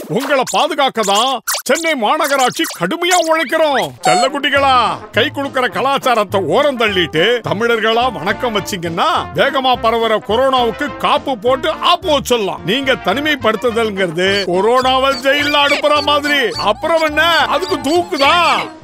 உங்களை பாதுகாக்க தான் சென்னை மாநகராட்சி கடுமையா உழைக்கிறோம். செல்ல குட்டிகளா, கை குலுக்கிற கலாச்சாரத்தை ஓரம் தள்ளிட்டு தமிழர்களா வணக்கம் வச்சீங்கன்னா வேகமா பரவுற கொரோனாவுக்கு காப்பு போட்டு ஆப்பு வச்சிடலாம். நீங்க தனிமைப்படுத்துதல்ங்கிறது கொரோனாவை ஜெயில அனுப்புற மாதிரி. அப்புறம் என்ன, அதுக்கு தூக்குதான்.